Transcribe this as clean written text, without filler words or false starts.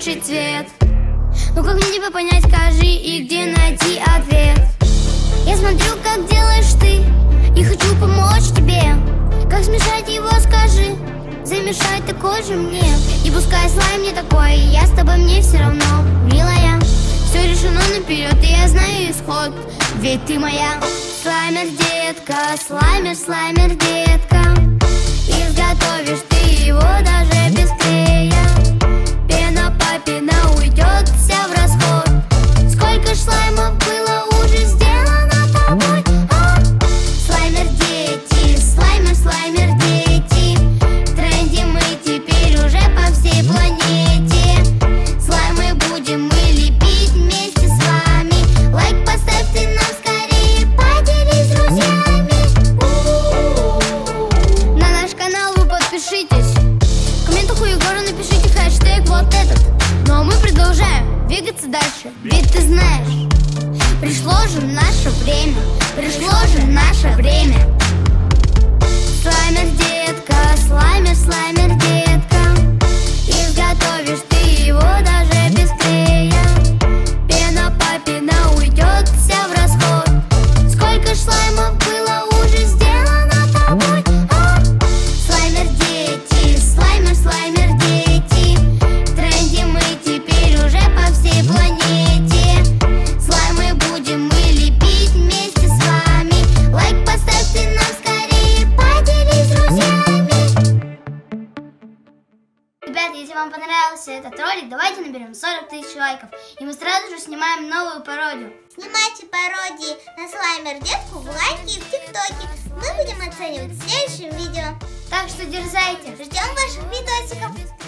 хороший цвет. Ну как мне тебя понять, скажи, и где найти ответ? Я смотрю, как делаешь ты, и хочу помочь тебе. Как смешать его, скажи, замешать такой же мне. И пускай слайм не такой, я с тобой, мне все равно, милая. Все решено наперед, и я знаю исход, ведь ты моя. Слаймер, детка, слаймер, слаймер, детка. И изготовишь ты его даже без клея. Пена по пена уйдет вся в расход. Сколько ж слаймов было уже сделано тобой, а? Слаймер, дети, слаймер, слаймер, дети. В тренде мы теперь уже по всей планете. Слаймы будем мы лепить вместе с вами. Лайк поставь ты нам скорее, поделись с друзьями. На наш канал вы подпишитесь. В комментах у Егора напишите хэштег вот этот. Ну а мы продолжаем двигаться дальше, ведь ты знаешь, пришло же наше время, пришло же наше время. Слаймер, детка, слаймер, слаймер, детка. И изготовишь ты его даже без клея. Пена по пена уйдет вся в расход. Сколько ж слаймов было уже сделано тобой, а? Слаймер, дети, слаймер, слаймер, дети. В тренде мы теперь уже по всей планете. Слаймы будем мы лепить вместе с вами. Лайк поставь ты нам скорее, поделись с друзьями. Ребята, если вам понравился этот ролик, давайте наберем 40 тысяч лайков, и мы сразу же снимаем новую пародию. Снимайте пародии на слаймер детку в лайке и в тиктоке. Мы будем оценивать в следующем видео. Так что дерзайте. Ждем ваших видосиков.